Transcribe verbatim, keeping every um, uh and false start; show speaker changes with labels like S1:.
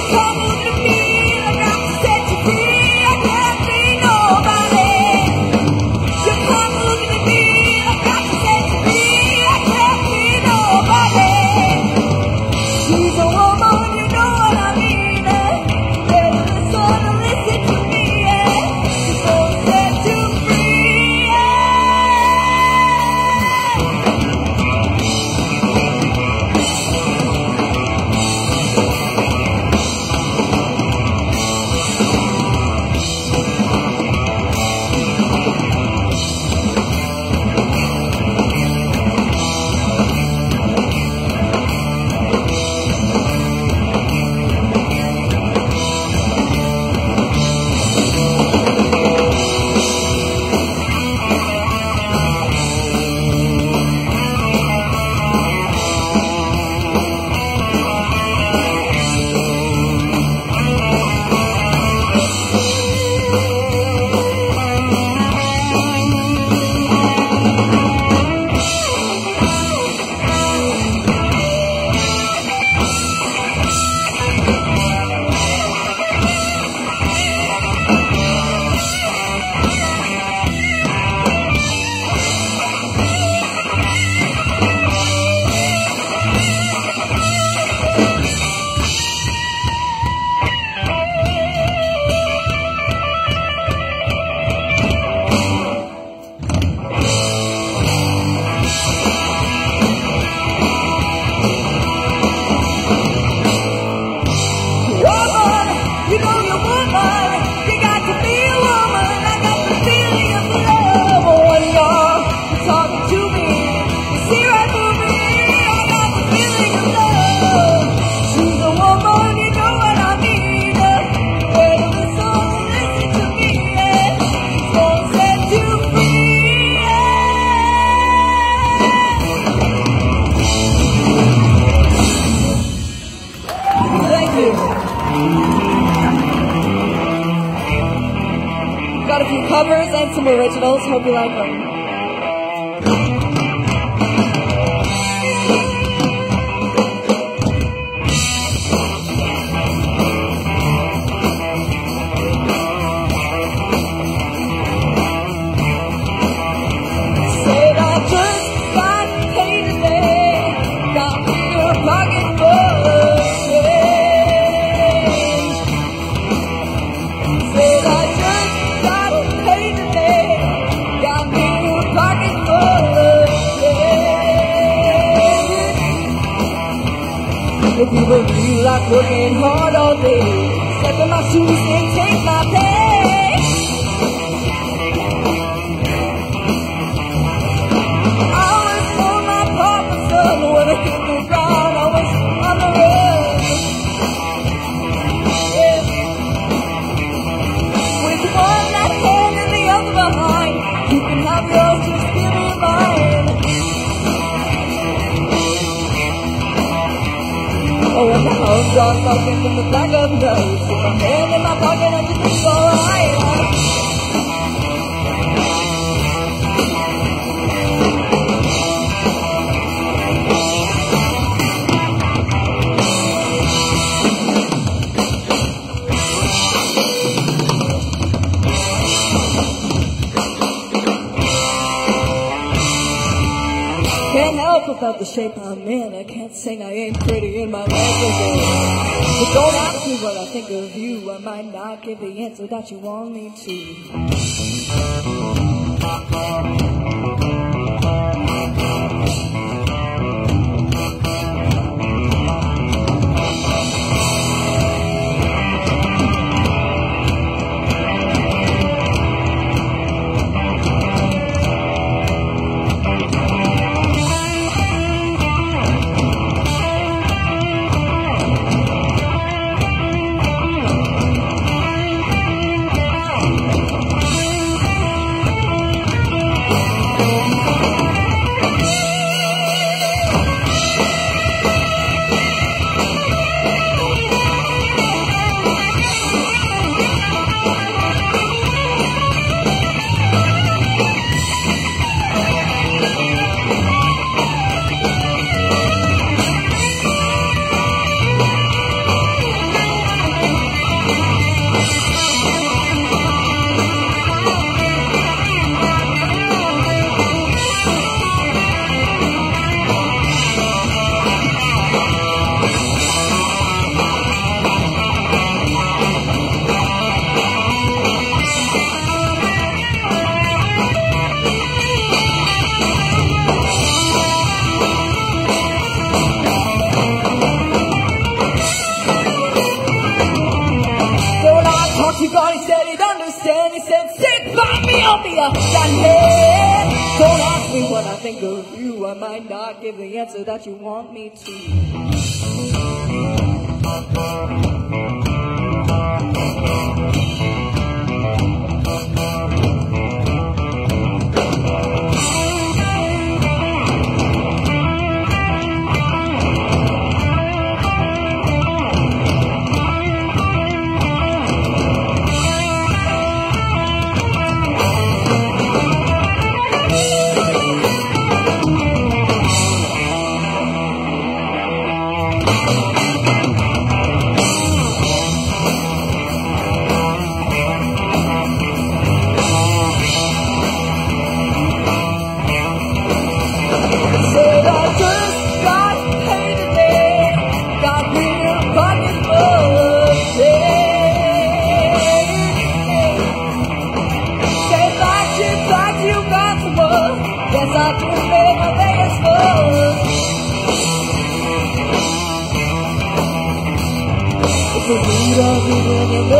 S1: Got a few covers and some originals. Hope you like them.
S2: Said I just got paid today, got me a pocket full of change. Said I just got paid today, got me a pocket full of change. If you would feel like working hard all day, step in my shoes and take my pay. Oh, and now I'm done talking from the back of the nose. Put my hand in my pocket and everything's alright. Can't help about the shape I'm in. I can't sing, I ain't pretty in my magazine. But don't ask me what I think of you. I might not give the answer that you want me to. to God, he said he'd understand. He said, sit by me on the upside head. Don't ask me what I think of you. I might not give the answer that you want me to. The